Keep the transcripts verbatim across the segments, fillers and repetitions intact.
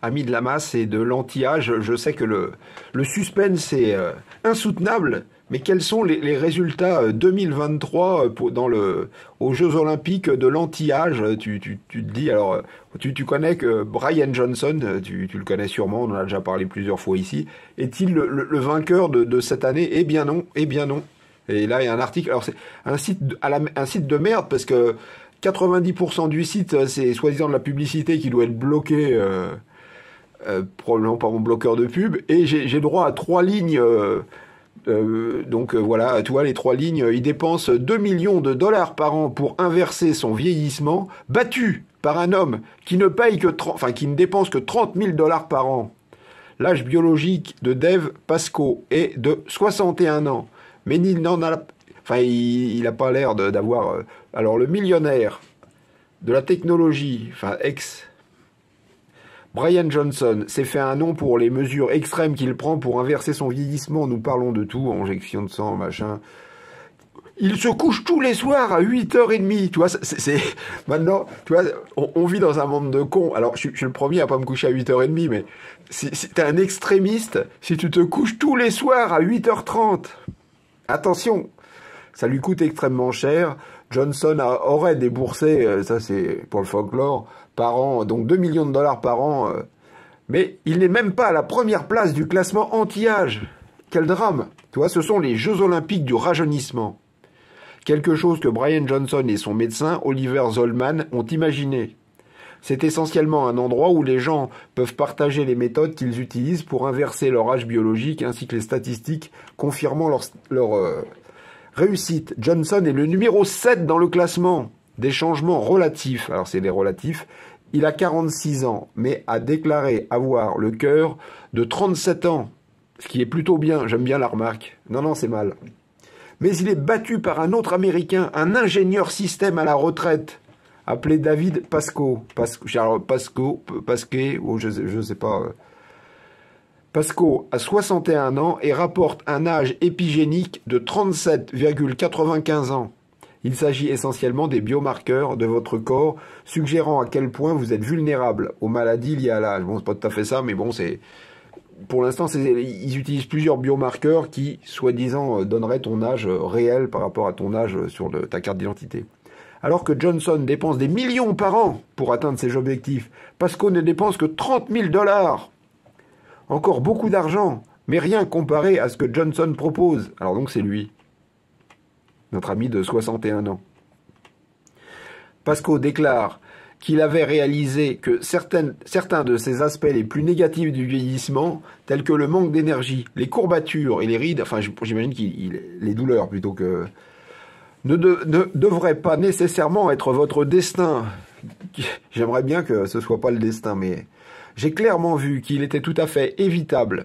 amis de la masse et de l'anti-âge. Je sais que le, le suspense est euh, insoutenable, mais quels sont les, les résultats deux mille vingt-trois pour, dans le, aux Jeux Olympiques de l'anti-âge? tu, tu, tu te dis, alors, tu, tu connais que Brian Johnson, tu, tu le connais sûrement, on en a déjà parlé plusieurs fois ici, est-il le, le, le vainqueur de, de cette année? Eh bien non, eh bien non. Et là, il y a un article, alors c'est un site, à la, un site de merde, parce que quatre-vingt-dix pour cent du site, c'est soi-disant de la publicité qui doit être bloquée, euh, euh, probablement par mon bloqueur de pub, et j'ai droit à trois lignes, euh, euh, donc euh, voilà, tu vois, les trois lignes, il dépense deux millions de dollars par an pour inverser son vieillissement, battu par un homme qui ne paye que trente, enfin, qui ne dépense que trente mille dollars par an. L'âge biologique de Dave Pascoe est de soixante et un ans, mais il n'en a Enfin, il n'a pas l'air d'avoir... Euh, alors, le millionnaire de la technologie, enfin, ex... Brian Johnson s'est fait un nom pour les mesures extrêmes qu'il prend pour inverser son vieillissement. Nous parlons de tout, injection de sang, machin. Il se couche tous les soirs à huit heures trente. Tu vois, c'est... Maintenant, tu vois, on, on vit dans un monde de cons. Alors, je, je suis le premier à pas me coucher à huit heures trente, mais si, si t'es un extrémiste, si tu te couches tous les soirs à huit heures trente, attention, ça lui coûte extrêmement cher. Johnson a, aurait déboursé, euh, ça c'est pour le folklore, par an, donc deux millions de dollars par an. Euh, mais il n'est même pas à la première place du classement anti-âge. Quel drame. Tu vois, ce sont les Jeux Olympiques du rajeunissement. Quelque chose que Brian Johnson et son médecin, Oliver Zollman, ont imaginé. C'est essentiellement un endroit où les gens peuvent partager les méthodes qu'ils utilisent pour inverser leur âge biologique ainsi que les statistiques confirmant leur... leur euh, réussite. Johnson est le numéro sept dans le classement des changements relatifs. Alors c'est des relatifs. Il a quarante-six ans, mais a déclaré avoir le cœur de trente-sept ans. Ce qui est plutôt bien, j'aime bien la remarque. Non, non, c'est mal. Mais il est battu par un autre Américain, un ingénieur système à la retraite, appelé David Pascoe. Pascoe, Pascoe, Pasquet, oh, je ne sais, sais pas... Pascoe a soixante et un ans et rapporte un âge épigénique de trente-sept virgule quatre-vingt-quinze ans. Il s'agit essentiellement des biomarqueurs de votre corps, suggérant à quel point vous êtes vulnérable aux maladies liées à l'âge. Bon, c'est pas tout à fait ça, mais bon, c'est... Pour l'instant, ils utilisent plusieurs biomarqueurs qui, soi-disant, donneraient ton âge réel par rapport à ton âge sur le, ta carte d'identité. Alors que Johnson dépense des millions par an pour atteindre ses objectifs, Pascoe ne dépense que trente mille dollars. Encore beaucoup d'argent, mais rien comparé à ce que Johnson propose. Alors donc c'est lui, notre ami de soixante et un ans. Pascoe déclare qu'il avait réalisé que certaines, certains de ces aspects les plus négatifs du vieillissement, tels que le manque d'énergie, les courbatures et les rides, enfin j'imagine qu'il les douleurs plutôt que... ne, de, ne devraient pas nécessairement être votre destin. J'aimerais bien que ce soit pas le destin, mais... J'ai clairement vu qu'il était tout à fait évitable.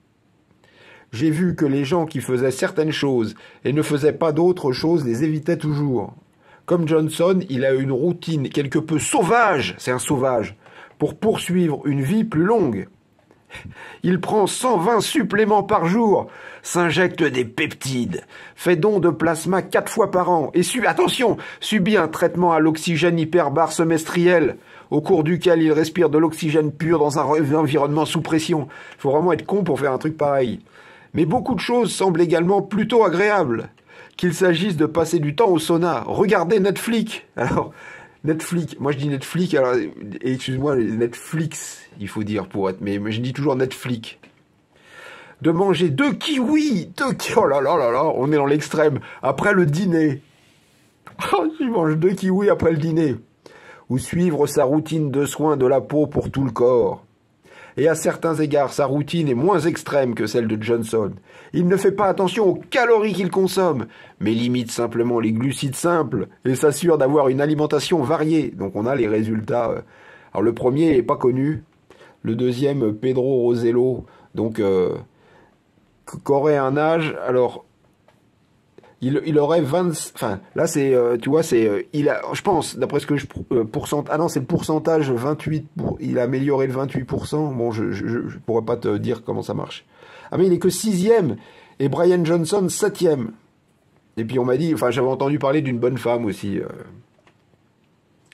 J'ai vu que les gens qui faisaient certaines choses et ne faisaient pas d'autres choses les évitaient toujours. Comme Johnson, il a une routine quelque peu sauvage, c'est un sauvage, pour poursuivre une vie plus longue. Il prend cent vingt suppléments par jour, s'injecte des peptides, fait don de plasma quatre fois par an et, su attention, subit un traitement à l'oxygène hyperbare semestriel, au cours duquel il respire de l'oxygène pur dans un environnement sous pression. Il faut vraiment être con pour faire un truc pareil. Mais beaucoup de choses semblent également plutôt agréables. Qu'il s'agisse de passer du temps au sauna, regarder Netflix. Alors, Netflix, moi je dis Netflix, alors, excuse-moi, Netflix, il faut dire pour être, mais je dis toujours Netflix. De manger deux kiwis, deux kiwis, oh là là là là, on est dans l'extrême. Après le dîner. Oh, je mange deux kiwis après le dîner. Ou suivre sa routine de soins de la peau pour tout le corps. Et à certains égards, sa routine est moins extrême que celle de Johnson. Il ne fait pas attention aux calories qu'il consomme, mais limite simplement les glucides simples et s'assure d'avoir une alimentation variée. Donc on a les résultats. Alors le premier n'est pas connu, le deuxième, Pedro Rosello, donc euh, qu'aurait un âge, alors... Il, il aurait vingt... Enfin, là, c'est... Euh, tu vois, c'est... Euh, il a... Je pense, d'après ce que je... Euh, pourcent, ah non, c'est le pourcentage vingt-huit... Pour, il a amélioré le vingt-huit pour cent. Bon, je, je, je pourrais pas te dire comment ça marche. Ah, mais il est que sixième. Et Brian Johnson, septième. Et puis, on m'a dit... Enfin, j'avais entendu parler d'une bonne femme aussi. Euh...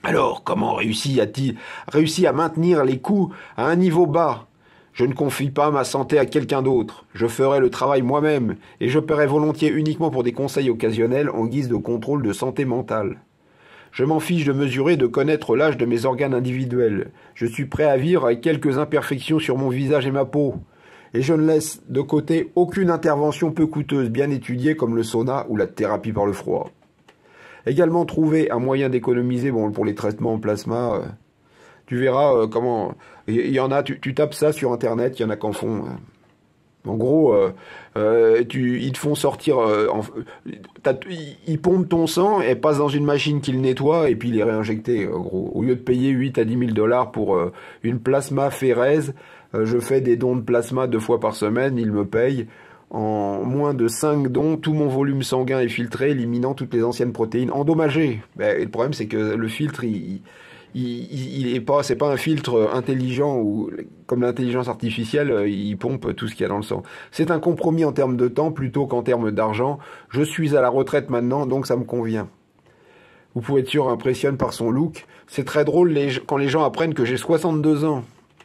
Alors, comment réussit a-t-il réussi à maintenir les coûts à un niveau bas? Je ne confie pas ma santé à quelqu'un d'autre. Je ferai le travail moi-même et je paierai volontiers uniquement pour des conseils occasionnels en guise de contrôle de santé mentale. Je m'en fiche de mesurer et de connaître l'âge de mes organes individuels. Je suis prêt à vivre avec quelques imperfections sur mon visage et ma peau. Et je ne laisse de côté aucune intervention peu coûteuse, bien étudiée comme le sauna ou la thérapie par le froid. Également trouver un moyen d'économiser bon, pour les traitements en plasma. Euh, tu verras euh, comment... Il y en a, tu, tu tapes ça sur Internet, il y en a qu'en font... Euh. En gros, euh, euh, tu, ils te font sortir... Euh, en, ils pompent ton sang et passent dans une machine qui le nettoie et puis il est réinjecté. En gros. Au lieu de payer huit à dix mille dollars pour euh, une plasma phérèse, euh, je fais des dons de plasma deux fois par semaine, ils me payent. En moins de cinq dons, tout mon volume sanguin est filtré, éliminant toutes les anciennes protéines endommagées. Ben, le problème, c'est que le filtre, il, il, il est pas, c'est pas un filtre intelligent ou comme l'intelligence artificielle, il pompe tout ce qu'il y a dans le sang. C'est un compromis en termes de temps plutôt qu'en termes d'argent. Je suis à la retraite maintenant, donc ça me convient. Vous pouvez être sûr, impressionne par son look. C'est très drôle les, quand les gens apprennent que j'ai soixante-deux ans.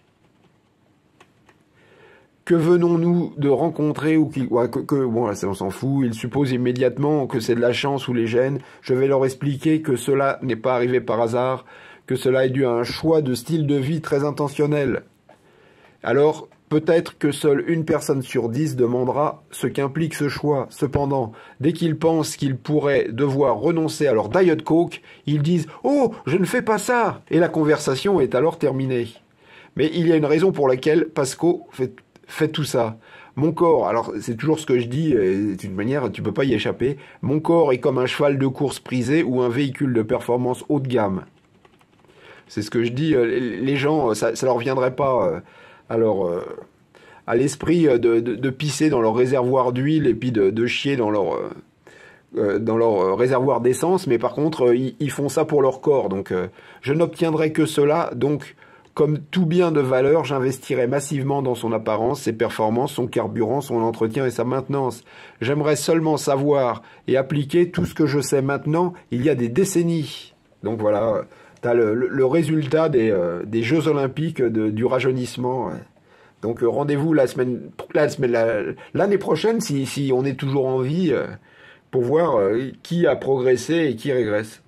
Que venons-nous de rencontrer ou qui, ouais, que, que, bon, là, on s'en fout. Ils supposent immédiatement que c'est de la chance ou les gènes. Je vais leur expliquer que cela n'est pas arrivé par hasard, que cela est dû à un choix de style de vie très intentionnel. Alors, peut-être que seule une personne sur dix demandera ce qu'implique ce choix. Cependant, dès qu'ils pensent qu'ils pourraient devoir renoncer à leur Diet Coke, ils disent « Oh, je ne fais pas ça !» Et la conversation est alors terminée. Mais il y a une raison pour laquelle Pasco fait Fais tout ça. Mon corps, alors c'est toujours ce que je dis, d'une manière, tu peux pas y échapper. Mon corps est comme un cheval de course prisé ou un véhicule de performance haut de gamme. C'est ce que je dis. Les gens, ça, ça leur viendrait pas, alors, à l'esprit de, de, de pisser dans leur réservoir d'huile et puis de, de chier dans leur, dans leur réservoir d'essence. Mais par contre, ils, ils font ça pour leur corps. Donc, je n'obtiendrai que cela. Donc, comme tout bien de valeur, j'investirai massivement dans son apparence, ses performances, son carburant, son entretien et sa maintenance. J'aimerais seulement savoir et appliquer tout ce que je sais maintenant il y a des décennies. Donc voilà, tu as le, le, le résultat des, euh, des Jeux Olympiques de, du rajeunissement. Ouais. Donc euh, rendez-vous la semaine, la semaine, l'année prochaine si, si on est toujours en vie euh, pour voir euh, qui a progressé et qui régresse.